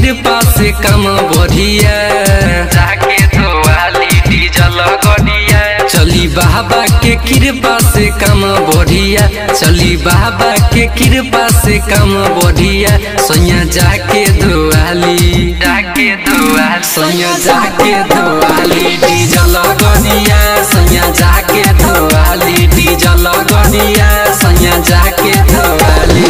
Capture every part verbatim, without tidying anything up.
कृपा से काम बढ़िया, जाके धोवाली डीजल गड़िया। चली बाबा के कृपा से काम बढ़िया, चली बाबा के कृपा से काम बढ़िया। सैया जाके धोवाली, जाके धोवाली, सैया जाके धोवाली डीजल गड़िया, सैया जाके धोवाली डीजल गड़िया, सैया जाके धोवाली।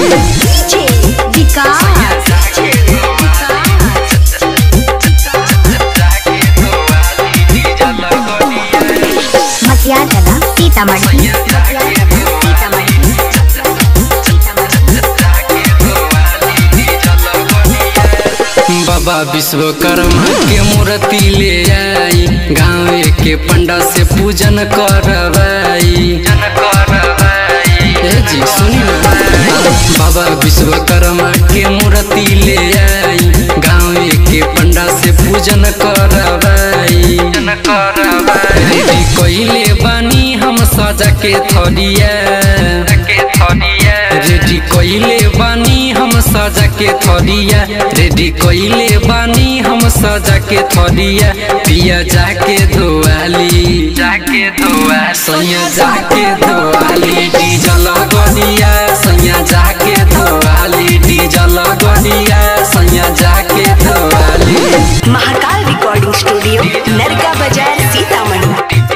सीतामढ़ी बाबा विश्वकर्मा के मूर्ति ले आई, गाँव के पंडा से पूजन करवाई। जी सुनी ना, बाबा विश्वकर्मा के मूर्ति ले आई, गाँव के पंडा से पूजन करवाई। रेडी कइले बानी हम सजा के थरिया, रेडी कइले बानी हम सजा के थरिया, रेडी कइले बानी हम सजा के थरिया। पिया जाके धोवाली, जाके धोवाली, सैया जाके धोवाली डीजल गड़िया, सैया जाके धोवाली डीजल गड़िया, सैया जाके धोवाली। महाकाल रिकॉर्डिंग स्टूडियो नरका बाजार सीतामढ़ी।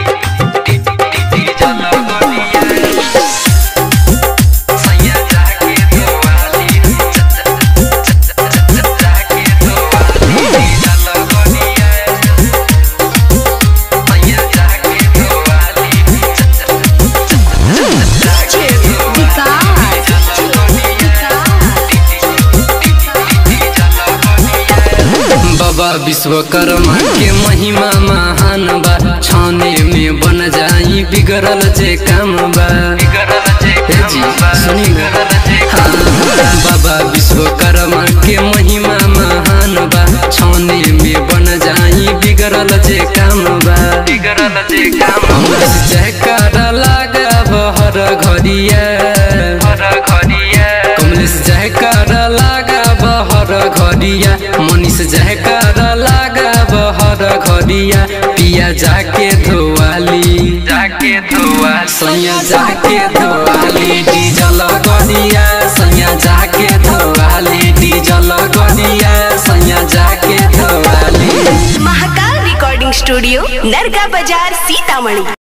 बाबा विश्वकर्मा के महिमा महान बा, छाने में बन जाई बिगड़ल जे काम बा। जी सुनी हाँ, बाबा विश्वकर्मा के महिमा महान बा, छाने में बन जाई बिगड़ल जे काम बा। अमृत जयकार लागा बहर घरिया, कमलेश जयकार लागा बहर घरिया, मनीष जयकार लागा बहर घरिया। पिया जाके धोवाली, जाके धोवाली, सैया जाके धोवाली डीजल गड़िया, सैया जाके धोवाली डीजल गड़िया, सैया जाके धोवाली। महाकाल रिकॉर्डिंग स्टूडियो नरका बाजार सीतामढ़ी।